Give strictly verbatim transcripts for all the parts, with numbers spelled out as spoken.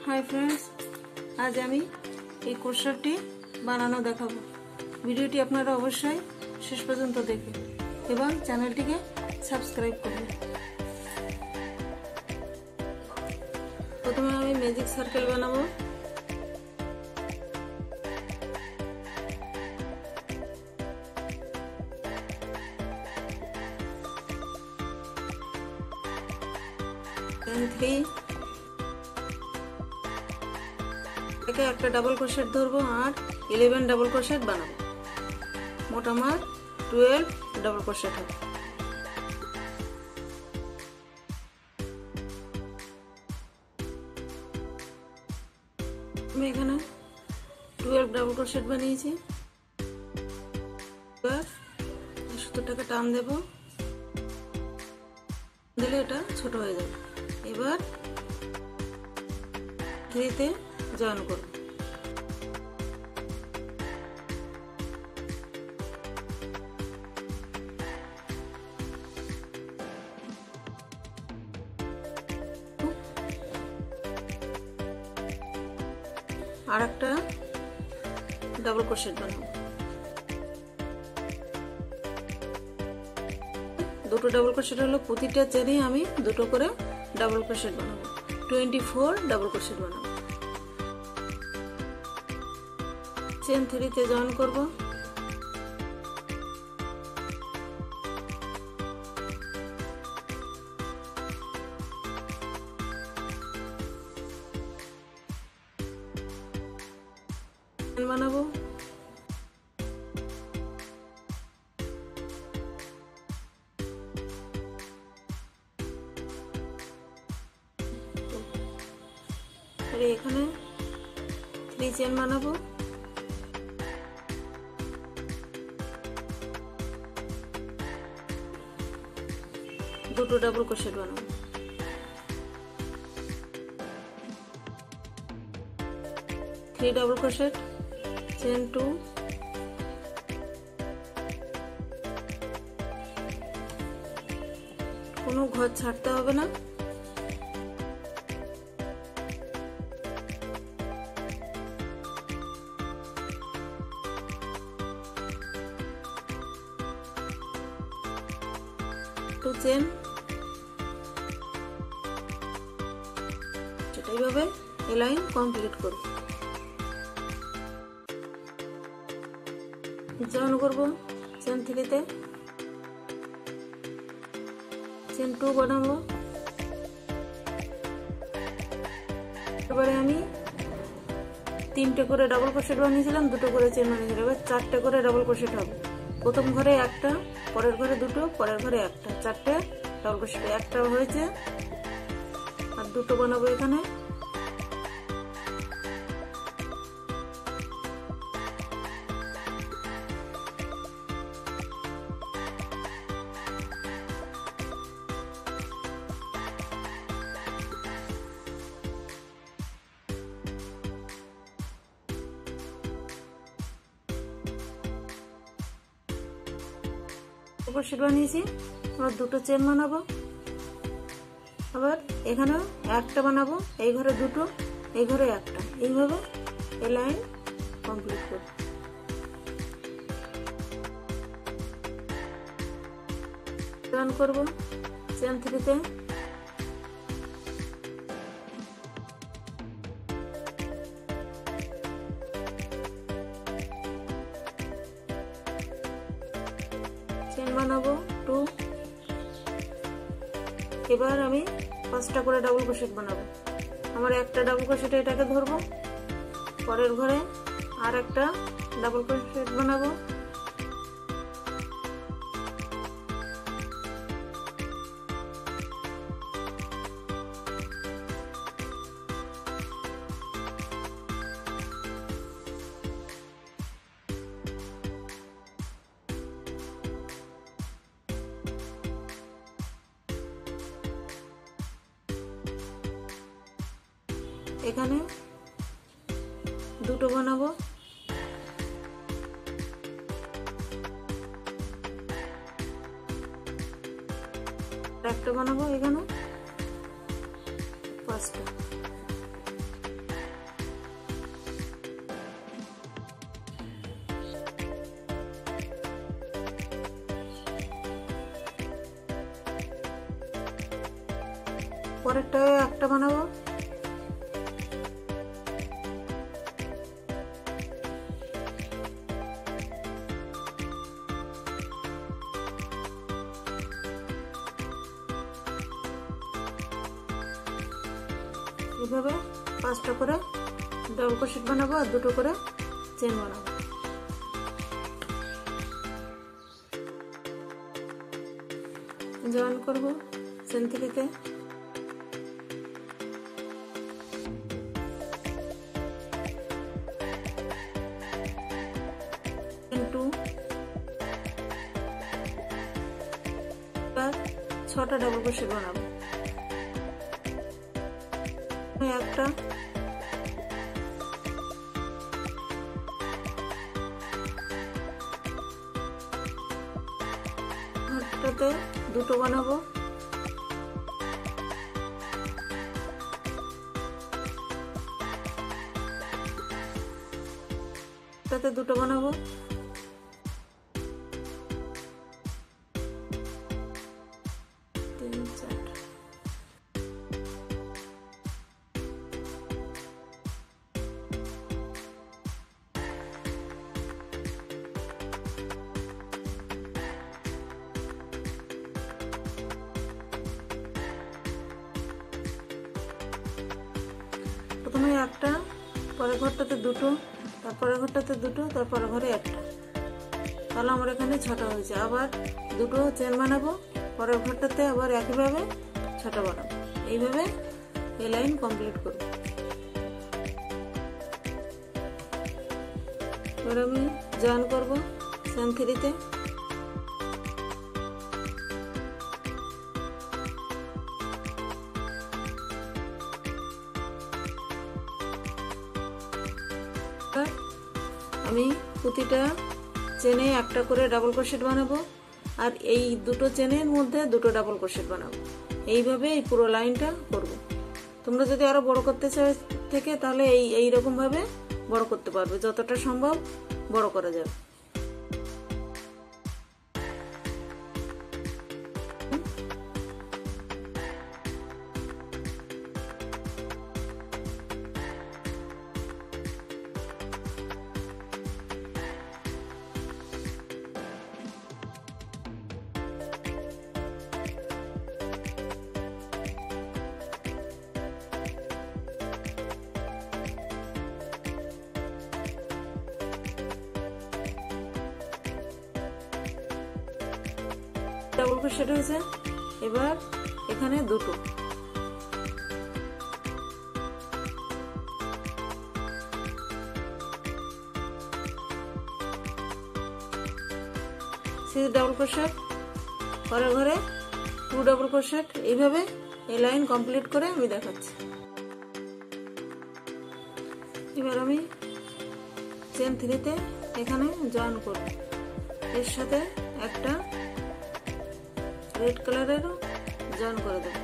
Hi friends, आज आमी এই কোর্সারটি বানানো দেখাবো। ভিডিওটি আপনারা অবশ্যই শেষ পর্যন্ত দেখুন এবং চ্যানেলটিকে সাবস্ক্রাইব করুন। প্রথমে আমি ম্যাজিক সার্কেল বানাবো। थ्री থেকে একটা ডাবল ক্রোশেট ধরবো আর इलेवन ডাবল ক্রোশেট বানাবো। মোট আমার ट्वेल्व ডাবল ক্রোশেট হবে। আমি এখানে ट्वेल्व ডাবল ক্রোশেট বানিয়েছি। এবার সুতোটাকে টান দেব, দিলে এটা ছোট হয়ে যাবে। এবার থ্রিতে জয়েন করব। আর একটা ডাবল ক্রোশেট বানাবো। দুটো ডাবল ক্রোশেট হলো, প্রতিটা চেনে আমি দুটো করে ডাবল ক্রোশেট বানাবো। টোয়েন্টি ফোর ডাবল ক্রোশেট বানাবো। চেন থ্রিতে জয়েন করব। চেন বানাবো। এখানে থ্রি চেন বানাবো। দুটো ডাবল ক্রোশেট বানাবো। Three double crochet, chain two, কোনো ঘর ছাড়তে হবে না। টু চেন, এইভাবে এই লাইন কমপ্লিট করব। জয়েন করব চেন থ্রিতে, চেন টু বানাবো। এবারে আমি তিনটে করে ডাবল ক্রোশেট বানিয়েছিলাম, দুটো করে চেন বানিয়েছিলাম। এবার চারটে করে ডাবল ক্রোশেট হবে। প্রথম ঘরে একটা, পরের ঘরে দুটো, পরের ঘরে একটা, চারটে ডাবল ক্রোশেট। একটা হয়েছে আর দুটো বানাবো এখানে। ক্রোশেট বানিয়েছি, আবার দুটো চেন বানাবো। আবার এখানে একটা বানাবো, এই ঘরে দুটো, এই ঘরে একটা, এইভাবে এই লাইন কমপ্লিট করব। জয়েন করব চেন থ্রিতে, চেন বানাবো টু। এবার আমি পাঁচটা করে ডাবল ক্রোশেট বানাবো। আমার একটা ডাবল ক্রোশেট এটাকে ধরবো, পরের ঘরে আর একটা ডাবল ক্রোশেট বানাবো। এখানে দুটো বানাবো। একটা বানাবো এখানে পাঁচটা। পরেরটায় একটা বানাবো। এইভাবে পাঁচটা করে ডাবল ক্রোশেট বানাবো আর দুটো করে চেন বানাবো। জয়েন করব চেন থ্রিতে। টু ছটা ডাবল ক্রোশেট বানাবো। একটা একটাতে দুটো বানাবো। একটাতে দুটো বানাবো। তিন চারটা প্রথমে একটা, পরের ঘরটাতে দুটো, তারপরের ঘরটাতে দুটো, তারপরের ঘরে একটা। তাহলে আমার এখানে ছটা হয়েছে। আবার দুটো চেন বানাবো, পরের ঘরটাতে আবার একইভাবে ছটা বানাবো। এইভাবে এই লাইন কমপ্লিট করব। এবার আমি জয়েন করব চেন থ্রিতে। আমি প্রতিটা চেনে একটা করে ডাবল ক্রোশেট বানাবো আর এই দুটো চেনের মধ্যে দুটো ডাবল ক্রোশেট বানাবো। এইভাবে এই পুরো লাইনটা করব। তোমরা যদি আরো বড় করতে চাও থেকে তাহলে এই এইরকম ভাবে বড় করতে পারবে, যতটা সম্ভব বড় করা যাবে। ডাবল ক্রোশেট হয়েছে। এবার এখানে দুটো ডাবল ক্রোশেট, পরের ঘরে টু ডাবল ক্রোশেট। এইভাবে এই লাইন কমপ্লিট করে আমি দেখাচ্ছি। এবার আমি চেন থ্রিতে এখানে জয়েন করব। এর সাথে একটা রেড কালারেরও জয়েন করে দেব।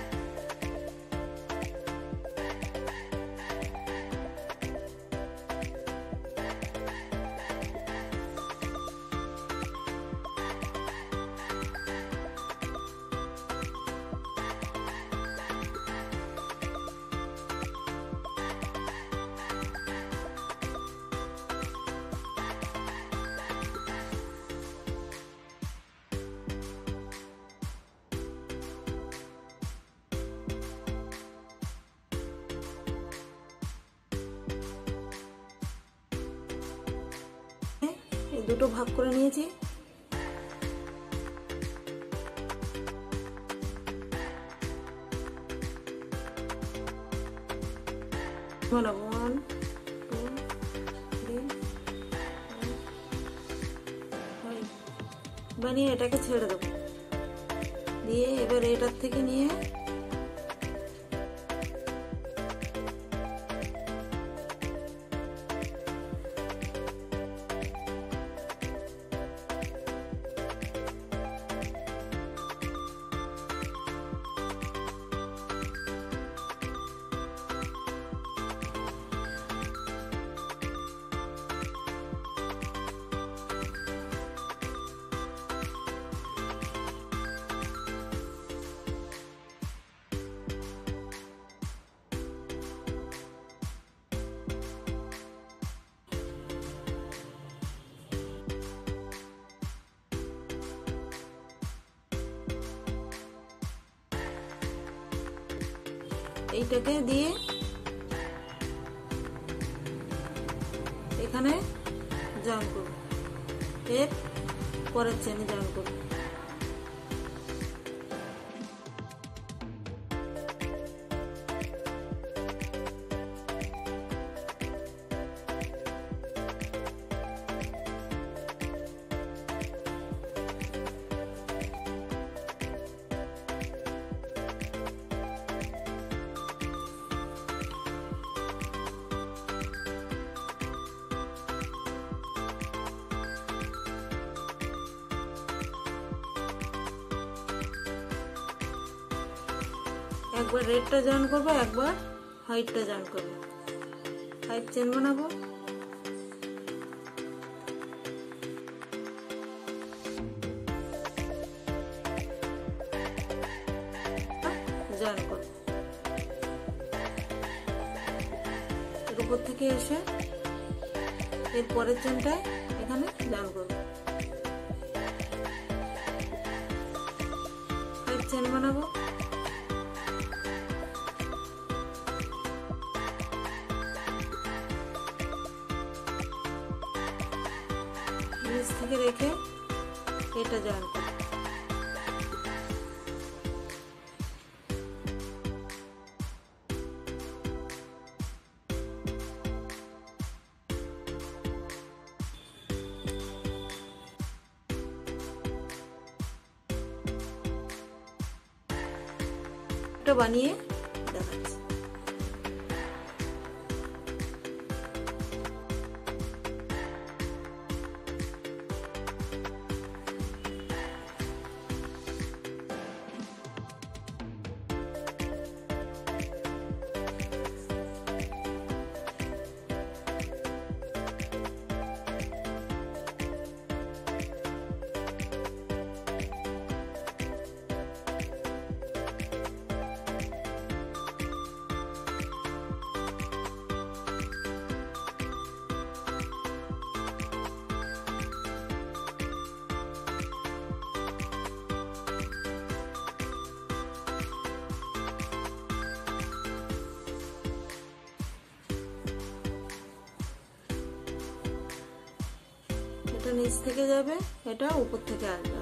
দুটো ভাগ করে নিয়েছি। বানাবো ওয়ান টু থ্রি ফাইভ বানিয়ে এটাকে ছেড়ে দেবো। দিয়ে এবার এটার থেকে নিয়ে এইটাকে দিয়ে এখানে জয়েন করব, এর পরের চেনে জয়েন করব। একবার রেডটা জয়েন করবো, একবার হোয়াইটটা জয়েন করবো, হোয়াইট চেন বানাবো, জয়েন করবো। এর উপর থেকে এসে এর পরের চেনটায় এখানে জয়েন করবো, হোয়াইট চেন বানাবো, নিচ থেকে রেখে এটা জয়েন করব। এটা বানিয়ে দেখাচ্ছি। এটা নিচ থেকে যাবে, এটা উপর থেকে আসবে।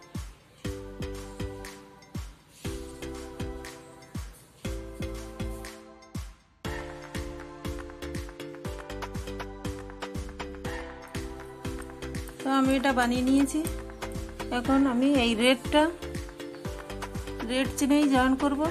তো আমি এটা বানিয়ে নিয়েছি। এখন আমি এই রেডটা রেড চেনেই জয়েন করব।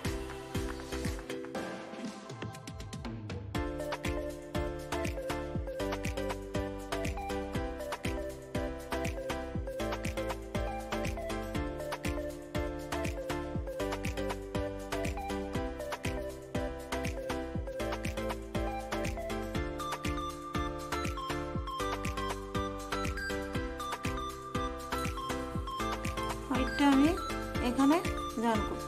হোয়াইটটা আমি এখানে জয়েন করব।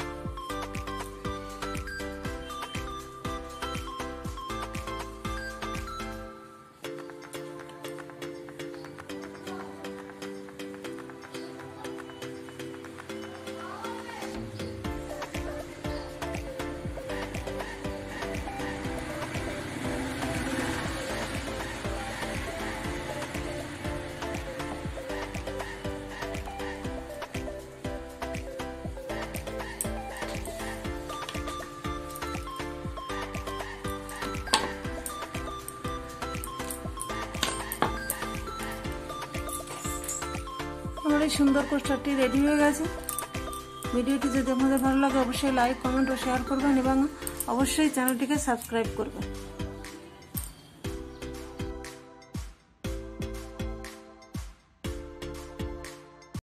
আমার এই সুন্দর কোস্টারটি রেডি হয়ে গেছে। ভিডিওটি যদি আপনাদের ভালো লাগে অবশ্যই লাইক, কমেন্ট ও শেয়ার করবেন এবং অবশ্যই চ্যানেলটিকে সাবস্ক্রাইব করবেন।